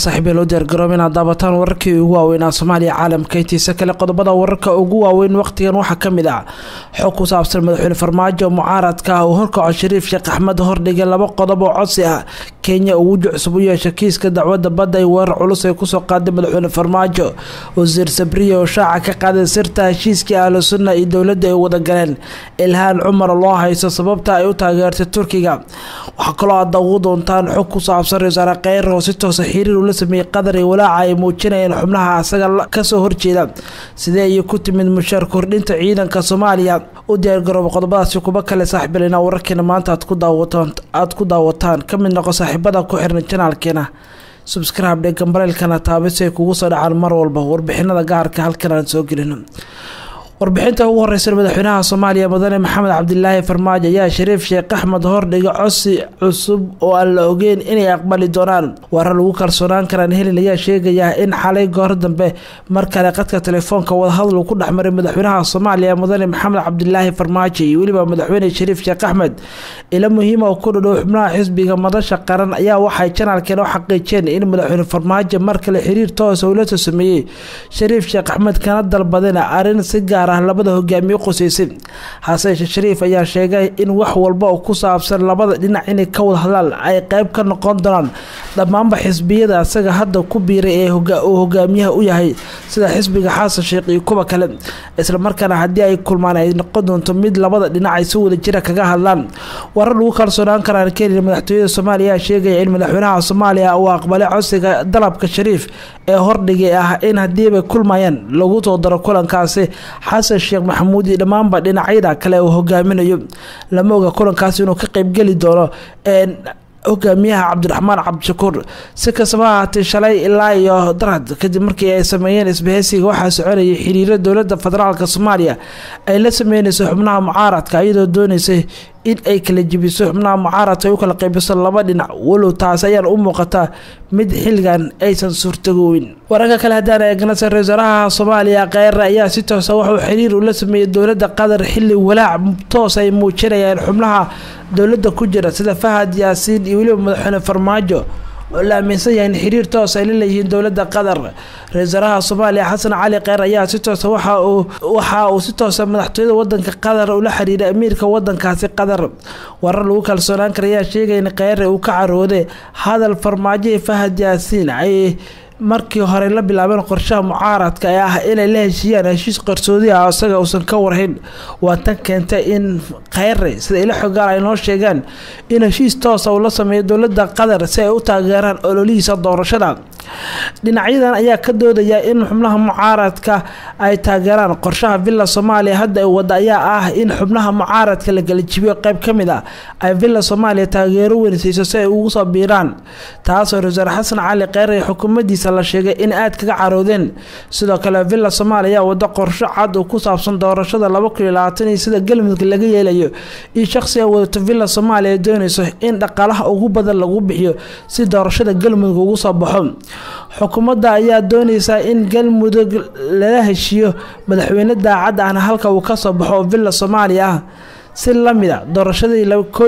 saaxiib loo diyaar garoobina daabataan wararkii ugu waaweyn Soomaaliya caalamka intiisa kale qodobada wararka ugu waaweyn waqtigan waxa kamid ah xog ku saabsan madaxweyne Farmaajo mucaaradka oo horkaco Shariif Sheekh Axmed hordhigay laba qodob oo codsi ah Kenya uu cusub u yeeshay kiiska dacwadda badda ay weerar culus ay ku soo qaaday madaxweyne Farmaajo wasiir Sabriye oo shaaca ka qaaday sirta heshiiskii Ahlu Sunna iyo dawladda ay wada galeen Ilhaan Cumar loo haysto sababta ay u taageertay Turkiga waxa kale oo daawad doontaan xog ku saabsan Ra'iisul Khayr oo si toos ah xiriir ula sameeyay qadar iyo walaaca ay muujinayeen xubnaha asaga ka soo horjeeda sidee ay ku timid mushaar kordhinta ciidanka Soomaaliya u diyaar garoob qodobadaasi kuba kale saaxiibalina wararkeena maanta aad ku daawataan kamid noqo saaxiibada ku xiran channelkeena subscribe dhe gambareelkana taabisay kugu soo dhacaan mar walba warbixinada gaarka halkan aan soo gelino warbixinta ugu horeysa madaxweynaha Soomaaliya Mudane Maxamed Cabdilaahi Farmaajo ayaa Shariif Sheekh Axmed hordhigay codsi cusub oo aan la ogeyn inay aqbali doonaan warar lagu kalsoonaan karaan helin ayaa sheegaya in xalay goor dambe mar kale qadka telefoonka wada hadal ku dhaxmaray madaxweynaha Soomaaliya Mudane Maxamed Cabdilaahi Farmaajo iyo waliba madaxweyne Shariif Sheekh Axmed ila muhiim oo ku dhow xubnaha xisbiga madasha qaran ayaa waxay channelkeena u xaqiijiyeen in madaxweyne Farmaajo mar kale xiriir toos ah ula sameeyay Shariif Sheekh Axmed kana dalbadeen arin si labada hogaamiye qoysay Xasan Shariif ayaa sheegay in wax walba oo ku saabsan labada dhinac inay ka wada hadlaan ay qayb ka noqon doonaan dhamaanba xisbiyada asaga hadda ku biiray ee hogaamiyaha u yahay sida xisbiga Xasan Sheekh iyo kuwa kale isla markaana hadii ay kulmaan ay noqon doonto mid labada dhinac ay si wada jira kaga hadlaan warar lagu kalsoonaan karaan keenay madaxtooyada Soomaaliya sheegay in madaxweynaha Soomaaliya uu aqbalay codsiga dalabka Shariif ee hordhigay ah in hadii ay kulmayaan lagu soo daro kulankaasi Xasan Sheekh Maxamuud iyo dhamaanba dhinacyada kale oo hogaaminayo lama oga kulankaasi inuu ka qayb gali doono hogaamiyaha Cabdiraxmaan Cabdishakuur si kasaba haatay shalay ilaa iyo darad kadib markii ay sameeyeen isbahaysiga waxa soconayay xiriirada dawladda federaalka Soomaaliya ay la sameeyeen xubnaha mucaaradka iyadoo doonaysay in ay kala jibiso xubnaha mucaaradka oo kala qaybiso laba dhinac walow taas ayaan u muuqata mid xilgan aysan suurtagoyn wararka kale hadaan eegna Ra'iisul Wasaaraha Soomaaliya Khayr ayaa si toos ah wuxuu xiriir ula sameeyay dawladda qadar xilli walaac toos ay muujinayaan xubnaha dawladda ku jira sida Fahad Yaasiin iyo waliba madaxweyne Farmaajo la aaminsan yahay in xiriir toos ay leeyihiin dawladda qadar Ra'iisul Wasaaraha Soomaaliya Xasan Cali Khayr ayaa si toos ah waxa uu si toos ah madaxtooyada wadanka qadar ula xiriiray amiirka wadankaasi qadar warar lagu kalsoonaan karayaa sheegay in Khayr uu ka carooday hadal Farmaajo iyo Fahad Yaasiin ay markii hore la bilaabeen qorshaha mucaaradka ee ah inay la heshiiyaan heshiis qarsoodi ah asaga uusan ka warhayn waa tan keentay in Khayr sida ila xogaan ay noo sheegaan in heshiis toos ah la sameeyo dawladda qadar si ay u taageeraan ololihiisa doorashada dhinacyadan ayaa ka doodaya in xubnaha mucaaradka ay taageeraan qorshaha Villa Soomaaliya hadda ay wada ayaa ah in xubnaha mucaaradka la kala jibiyo qayb kamid ah ay Villa Soomaaliya taageero weynayso si ay ugu soo biiraan taas oo Ra'iisul Xasan Cali Khayr iyo xukuumaddiisa la sheegay in aad kaga caroodeen sidoo kale Villa Soomaaliya wada qorshe cad oo ku saabsan doorashada 2020 sida galmudug laga yeelayo iyo shakhsiga wada Villa Soomaaliya doonayso in dhaqaalaha ugu badan lagu bixiyo si doorashada galmudug ugu soo baxo xukuumadda ayaa doonaysa in galmudug la heshiiyo madaxweyne daacad ah halka uu ka soo baxo Villa Soomaaliya si lamida doorashadii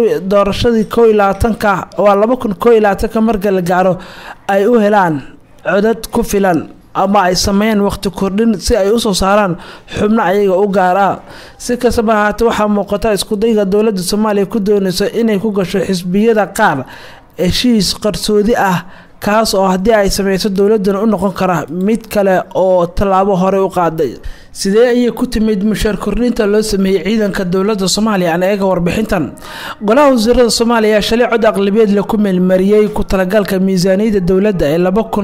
2020 waa 2020 marka la gaaro ay u helaan codad ku filan ama ay sameeyeen waqti kordhin si ay u soo saaraan xubno ayaga u gaar ah si kasaba haatay waxa muuqata isku dayga dawladda Soomaaliya ku doonayso inay ku gasho xisbiyada qaar heshiis qarsoodi ah kaas oo hadii ay sameeyso dawladdan u noqon kara mid kale oo talaabo hore u qaaday sidee ay ku timid mushaar kordhinta loo sameeyay ciidanka dawladda Soomaaliya aan eega warbixintan golaha wasiirada Soomaaliya shalay cod aqlabiyad la ku meelmariyay ku talagalka miisaaniyada dawladda ee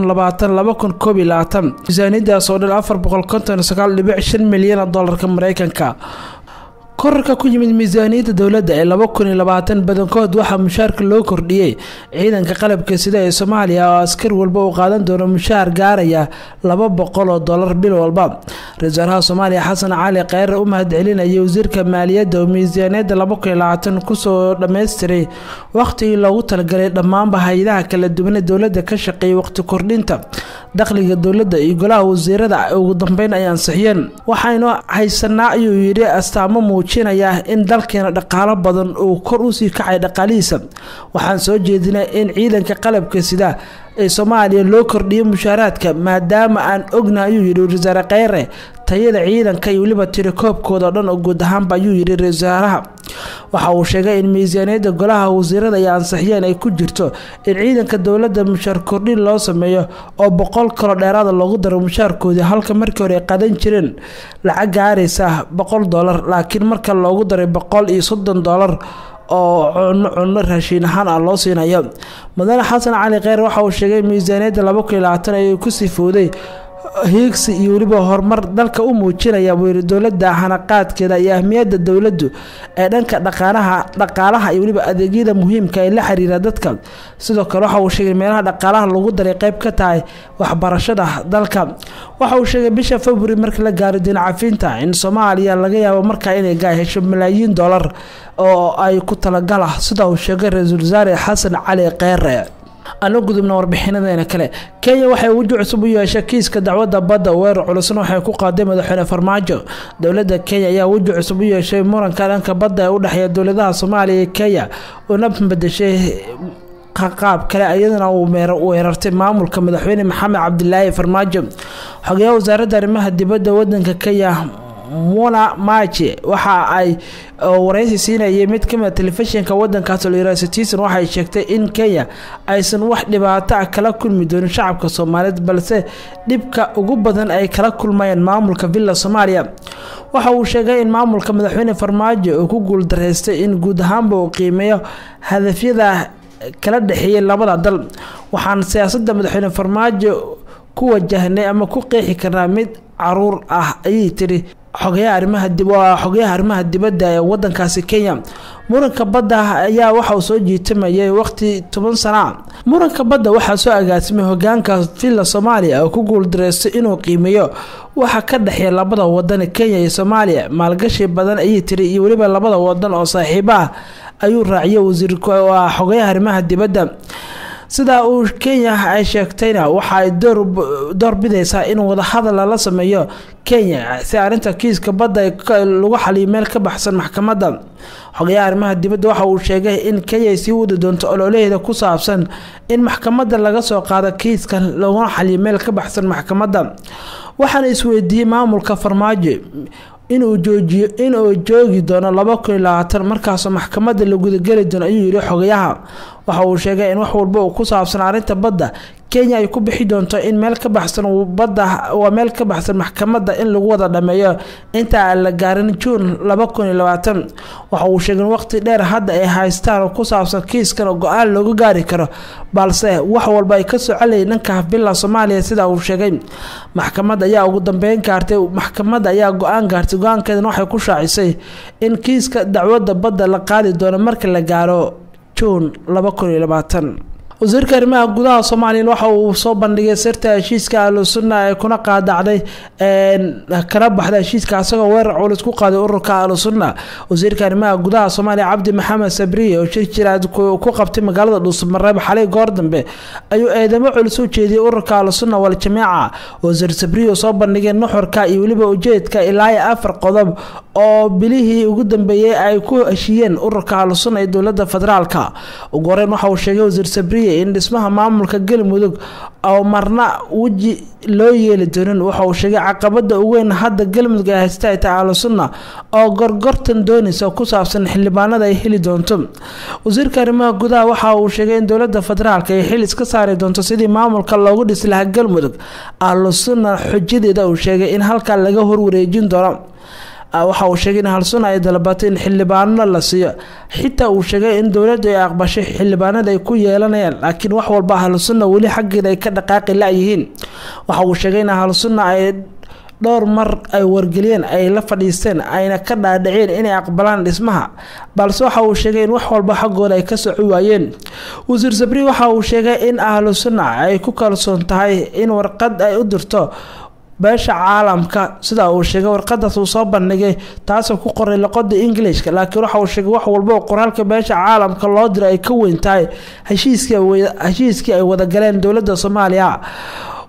2020 miisaaniyadaas oo dhan 459.5 milyan dollarka Mareykanka korarka ku yimid miisaaniyada dawladda ee 2020 badankood waxa mushaarka loo kordhiyay ciidanka qalabka sida ee Soomaaliya oo askar walba u qaadan doono mushaar gaaraya $200 bil walba Ra'iisul Wasaaraha Soomaaliya Xasan Cali Khayr u mahadcelinayay wasiirka maaliyadda oo miisaaniyada 2020 ku soo dhameystiray waqtigii loogu talagalay dhamaanba hay'adaha kala duwan ee dawladda ka shaqeeyay waqti kordhinta dakhliga dawladda iyo golaha wasiirada ugu dambeyn ay ansixiyeen waxayna haysanaa ayuu yiri astaamo muujinayaa in dalkeena dhaqaalo badan uu kor u sii kacay dhaqaalihiisa waxaan soo jeedinay in ciidanka qalabka sida ee Soomaaliya loo kordhiyo mushaaraadka maadaama aan ognahay ayuu yiri wasaare Kheyre tayada ciidanka iyo waliba tirakoobkooda dhan oo guud ahaan ba ayuu yiri wasaaraha waxa uu sheegay in miisaaniyadda golaha wasiirada ay ansixiyeen ay ku jirto in ciidanka dawladda mushaar kordhin loo sameeyo oo 100 karo dheeraad loogu daro mushaarkooda halka markii hore qadan jireen lacag gaaraysa $100 laakiin marka loogu daray $130 oo cunno raashin ahaan loo siinayo Madaane Xasan Cali Kheyre waxa uu sheegay miisaaniyadda 2020 ay ku sifooday hiigsi iyo waliba horumar dalka u muujinaya dawladda hanaqaadkeeda iyo ahmiyadda dawladdu ee dhanka dhaqaalaha iyo waliba adeegyada muhiimka ee la xiriira dadka sidoo kale waxa uu sheegay meelaha dhaqaalaha lagu daray qayb ka tahay waxbarashada dalka waxa uu sheegay bisha February marka la gaaro din cafinta in Soomaaliya laga yaabo marka inay hesho malaayiin dollar oo ay ku talagalah sida uu sheegay Ra'iisul Wasaare Xasan Cali Kheyre أنا قدمنا وربحنا كله كي waxay ugu cusub u yeeshay kiiska dacwadda badda weerar culusna waxay ku qaadeen madaxweyne Farmaajo dawladda Kenya ayaa ugu cusub u yeeshay muranka dhanka badda ee u dhaxeeya dawladaha Soomaaliya iyo Kenya oo nabadashay qaab kale ayadana uu weerartay maamulka madaxweyne Maxamed Cabdilaahi Farmaajo xogayaha wasaaradda arrimaha dibadda wadanka Kenya Mona Mache waxa ay wareysi siinayay mid ka mid telefishinka wadankaas oo Citizen waxay sheegtay in Kenya aysan wax dhibaato kala kulmi doonin shacabka Soomaaliyeed balse dhibka ugu badan ay kala kulmayaan maamulka Villa Soomaaliya waxa uu sheegay in maamulka madaxweyne Farmaajo uu ku guul dareystay in guud ahaanba uu qiimeeyo hadafyada kala dhaxeeyay labada dal waxaan siyaasadda madaxweyne Farmaajo ku wajahnay ama ku qeexi karnaa mid caruur ah ay tiri xogayaha arrimaha dibadda ee wadankaasi Kenya muranka badda ayaa waxa uu soo jiitamayay waqti 10 sano muranka badda waxa soo agaasimay hogaanka Villa Soomaaliya oo ku guul dareystay inuu qiimeeyo waxa ka dhaxeeya labada wadan Kenya iyo Soomaaliya maalgashi badan ay tiri iyo waliba labada wadan oo saaxiib ah ayuu raaciyay wasiirka xogayaha arrimaha dibadda sida uu Kenya ay sheegtayna waxa ay door bidaysaa in wada hadal la sameeyo Kenya si arinta kiiska badda lagu xaliyo meel ka baxsan maxkamadda xogayaha arrimaha dibadda waxa uu sheegay in Kenya si wada doonto ololaheeda ku saabsan in maxkamadda laga soo qaado kiiska lagu xaliyo meel ka baxsan maxkamadda waxaan isweydiiyay maamulka Farmaajo inuu joogi doono 2020 markaas maxkamadda lagu gudageli doono ayuu yiri xogayaha waxa uu sheegay in wax walba uu ku saabsan arinta badda Kenya ay ku bixi doonto in meel ka baxsan badda waa meel ka baxsan maxkamadda in lagu wada dhameeyo inta la gaarin June 2020 waxa uu sheegay waqti dheer hadda ay haystaan ku saabsan kiiskan oo go'aan looga gaari karo balse wax walba ay ka soo caleeyeen dhanka Villa Soomaaliya sida uu sheegay maxkamadda ayaa ugu dambeyn gaartay maxkamadda ayaa go'aan gaartay go'aankeedana waxay ku shaacisay in kiiska dacwadda badda la qaadi doono marka la gaaro June 2020 wasiirka arrimaha gudaha Soomaaliya waxa uu soo bandhigay sirta heshiiska Al-Sunna ee kuna qaadacday kana baxday heshiiska asagoo weerar culus ku qaaday ururka Al-Sunna wasiirka arrimaha gudaha Soomaaliya Cabdi Maxamed Sabri oo shirkiraad ku qabtay magaalada Dhuusamareeb xalay goor dambe ayuu eedamo culus u jeediyay ururka Al-Sunna wal Jamaaca wasiir Sabri oo soo bandhigay nuxurka iyo waliba ujeedka ilaa 4 qodob oo bilihii ugu dambeeyay ay ku heshiyeen ururka Al-Sunna ee dawladda federaalka ugu horreyn waxa uu sheegay wasiir Sabri in dhismaha maamulka Galmudug oo marna waji loo yeeli doonin waxa uu sheegay caqabada ugu weyn hadda Galmudug ay haysatay Al-Sunna oo gorgortan doonaysa ku saabsan xildhibaanada ay heli doonto wasiirka arrimaha gudaha waxa uu sheegay in dawladda federaalka ay xil iska saari doonto sidii maamulka loogu dhisi lahaa Galmudug Al-Sunna xujideeda uu sheegay in halka laga horwareejin doono waxa uu sheegay in Al-Sunna ay dalbatay in xildhibaano la siiyo xitaa uu sheegay in dawladdu ay aqbashay xildhibaanada ay ku yeelanayaan laakiin wax walba Al-Sunna wali xaqeeda ay ka dhaqaaqi laayihiin waxa uu sheegay in Al-Sunna ay dhowr mar ay wargeliyeen ay la fadhiisteen ayna ka dhaadhiceen inay aqbalaan dhismaha balse waxa uu sheegay in wax walba xaqooda ay ka soo waayeen wasiir Sabri waxa uu sheegay in Al-Sunna ay ku kalsoon tahay in warqad ay u dirto beesha caalamka sida uu sheegay warqadaas uu soo bandhigay taas oo ku qoray luqadda Ingiriiska laakiin waxa uu sheegay wax walba qoraalka beesha caalamka loo diray ay ka weyn tahay heshiiskii ay wada galeen dawladda Soomaaliya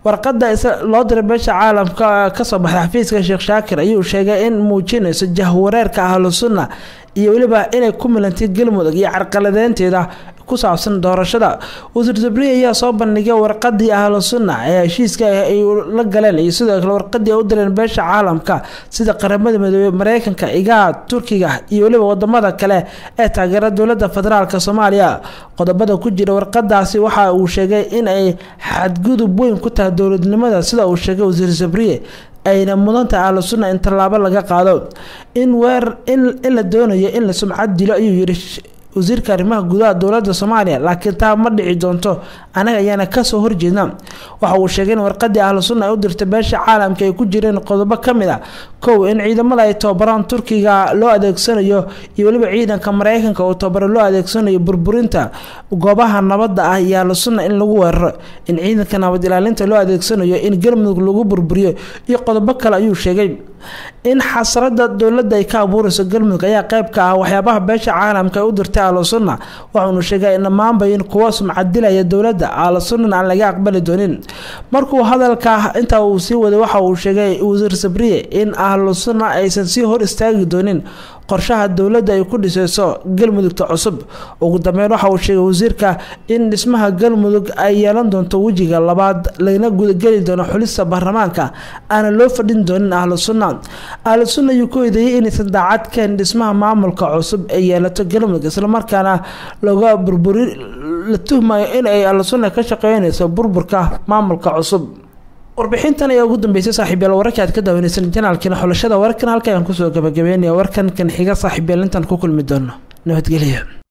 warqada loo diray beesha caalamka ka soo baxday xafiiska Sheekh Shaakir ayuu sheegay in muujinayso jahwareerka ahlu sunna iyo waliba inay ku milantay galmudug iyo carqaladeynteeda ku saabsan doorashada. wasiir Sabriye ayaa soo bandhigay warqadii ahlu sunna ee heshiiska ay la galeen iyo sidoo kale warqadii u direen beesha caalamka sida qaramada midoobay Mareykanka, IGAD, Turkiga iyo waliba wadamada kale ee taageera dowladda federaalka Soomaaliya. qodobada ku jira warqadaasi waxa uu sheegay in ay xadgudub weyn ku tahay dowladnimada sida uu sheegay wasiir Sabriye ayna mudanta ahlu sunna in talaabo laga qaado in la doonayo in la sumcad dilo ayuu yiri wasiirka arrimaha gudaha dowladda Soomaaliya. laakiin taa ma dhici doonto anaga ayaana ka soo horjeedna. waxa uu sheegay in warqadii ahlu sunna ay u dirtay beesha caalamka ay ku jireen qodobo kamid ah kow in ciidamada ay tababaraan Turkiga loo adeegsanayo iyo waliba ciidanka Mareykanka oo tababaro loo adeegsanayo burburinta goobaha nabadda ah iyo ahlu sunna in lagu weeraro in ciidanka nabad ilaalinta loo adeegsanayo in galmudug lagu burburiyo iyo qodobo kale ayuu sheegay in xasrada dowladda ay ka abuurayso galmudug ayaa qayb ka ah waxyaabaha beesha caalamka ay u dirtay ahlu sunna. waxaanu sheegay in dhammaanba in kuwa sumcad dilaya dowladda ahlu sunna aan laga aqbali doonin. markuu hadalka inta uu sii waday waxa uu sheegay wasiir Sabriye in ahlu sunna aysan sii hor istaagi doonin qorshaha dowladda ay ku dhisayso galmudugta cusub. ugu dambeyn waxa uu sheegay wasiirka in dhismaha galmudug ay yeelan doonto wajiga labaad lagana gudageli doono xulista baarlamaanka aan loo fadhin doonin ahlu sunna. ahlu sunna uu ku eedeeyay in daacad kan dhismaha maamulka cusub ay yeelato galmudug isla markaana laga burburi la tuhmayo in ay ahlu sunna ka shaqeynayso burburka maamulka cusub. warbixintan ayaa ugu dambeysay saaxiibayaal wararka aad ka daawanaysan janaalkina xulashada wararkan halka aan ku soo gabagabeynaya warkan kan xiga saaxiibayaal intaan ku kulmi doono nabadgelyo.